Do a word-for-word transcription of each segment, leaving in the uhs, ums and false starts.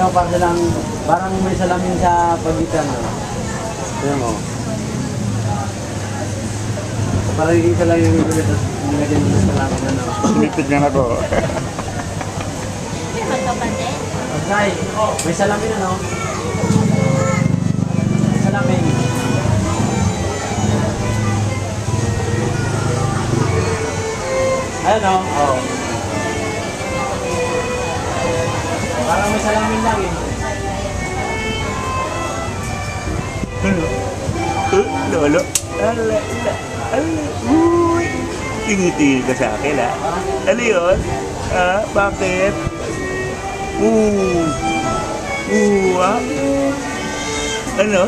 Ayan mo, parang lang, parang may salamin sa pagitan. Ayan mo. Parang isa lang yung gulit at nilagyan mo sa salamin. Ano? Tinitignan ako. Magkapatid? Okay, may salamin ano? May salamin. Ayan o. Oh. Parang may salamin lang eh. Ano? Uh, lolo? Ala, ala, ala. Uy! Tingin-tingin ka sa akin, ha? Ano yun? Ha? Bakit? Uh! Uh, ha? Ano?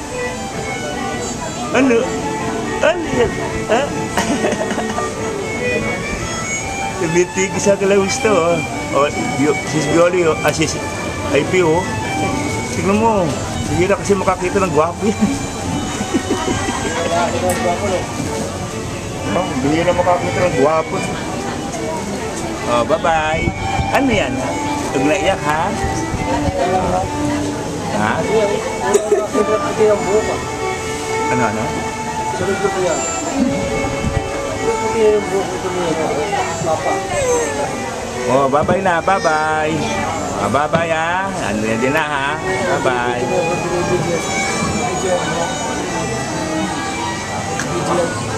Ano? Ano yan? Ha? Tumitig sa kalawis to, oh. O, sis Bioli, oh. Ah, sis I P, oh. Tignan mo. Hindi na kasi makakita ng gwapo yan. Oh, hindi na makakita ng gwapo. Oh, bye-bye. Ano yan? Huwag naiyak, ha? Ha? Ano, ano? Sunod ko yan. Sunod ko yung buhok ito niya. Papa. Oh, bye-bye na. Bye-bye. Ah, bye-bye, ha? Ano yan din na, ha? Bye-bye.